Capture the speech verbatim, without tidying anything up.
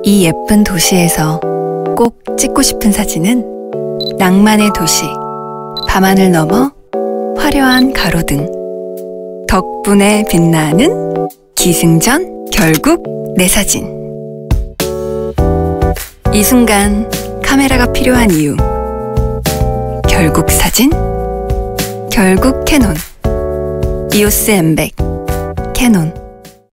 이 예쁜 도시에서 꼭 찍고 싶은 사진은 낭만의 도시, 밤하늘 너머 화려한 가로등. 덕분에 빛나는 기승전 결국 내 사진. 이 순간 카메라가 필요한 이유. 결국 사진, 결국 캐논. 이오스 엠 백 캐논.